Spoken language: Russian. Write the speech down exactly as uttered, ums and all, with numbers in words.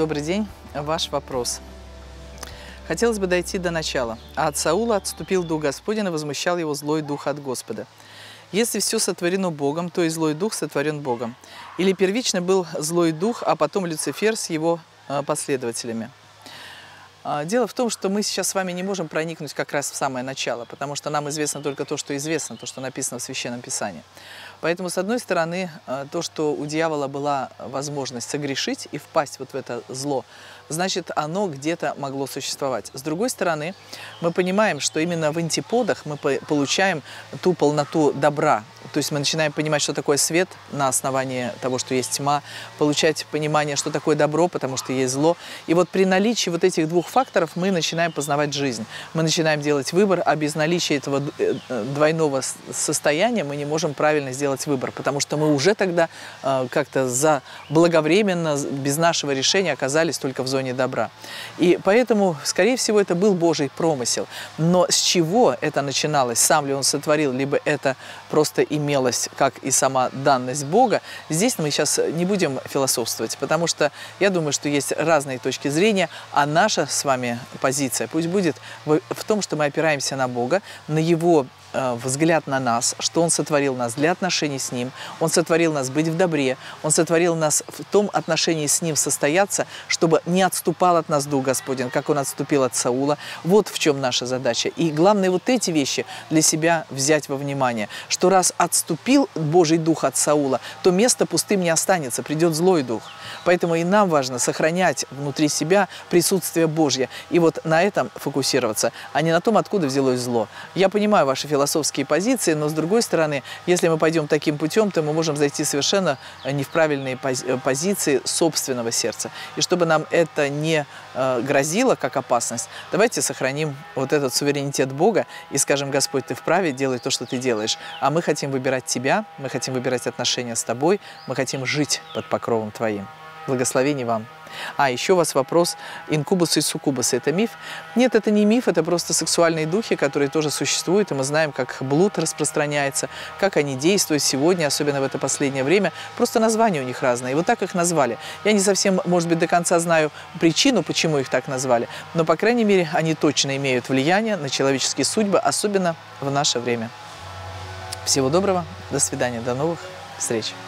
Добрый день. Ваш вопрос. Хотелось бы дойти до начала. А от Саула отступил дух Господень, и возмущал его злой дух от Господа. Если все сотворено Богом, то и злой дух сотворен Богом. Или первично был злой дух, а потом Люцифер с его последователями. Дело в том, что мы сейчас с вами не можем проникнуть как раз в самое начало, потому что нам известно только то, что известно, то, что написано в Священном Писании. Поэтому, с одной стороны, то, что у дьявола была возможность согрешить и впасть вот в это зло, значит, оно где-то могло существовать. С другой стороны, мы понимаем, что именно в антиподах мы получаем ту полноту добра. То есть мы начинаем понимать, что такое свет на основании того, что есть тьма, получать понимание, что такое добро, потому что есть зло. И вот при наличии вот этих двух факторов мы начинаем познавать жизнь. Мы начинаем делать выбор, а без наличия этого двойного состояния мы не можем правильно сделать выбор, потому что мы уже тогда как-то заблаговременно, без нашего решения оказались только в зоне добра. И поэтому, скорее всего, это был Божий промысел. Но с чего это начиналось? Сам ли он сотворил, либо это просто имелось, как и сама данность Бога? Здесь мы сейчас не будем философствовать, потому что я думаю, что есть разные точки зрения, а наша с вами позиция пусть будет в, в том, что мы опираемся на Бога, на Его взгляд на нас, что Он сотворил нас для отношений с Ним, Он сотворил нас быть в добре, Он сотворил нас в том отношении с Ним состояться, чтобы не отступал от нас Дух Господень, как Он отступил от Саула. Вот в чем наша задача. И главное вот эти вещи для себя взять во внимание, что раз отступил Божий Дух от Саула, то место пустым не останется, придет злой Дух. Поэтому и нам важно сохранять внутри себя присутствие Божье. И вот на этом фокусироваться, а не на том, откуда взялось зло. Я понимаю ваши философские позиции, но с другой стороны, если мы пойдем таким путем, то мы можем зайти совершенно не в правильные позиции собственного сердца. И чтобы нам это не грозило как опасность, давайте сохраним вот этот суверенитет Бога и скажем: Господь, Ты вправе, делай то, что Ты делаешь. А мы хотим выбирать Тебя, мы хотим выбирать отношения с Тобой, мы хотим жить под покровом Твоим. Благословений вам. А, еще у вас вопрос: инкубусы и суккубусы – это миф? Нет, это не миф, это просто сексуальные духи, которые тоже существуют, и мы знаем, как блуд распространяется, как они действуют сегодня, особенно в это последнее время. Просто названия у них разные, и вот так их назвали. Я не совсем, может быть, до конца знаю причину, почему их так назвали, но, по крайней мере, они точно имеют влияние на человеческие судьбы, особенно в наше время. Всего доброго, до свидания, до новых встреч.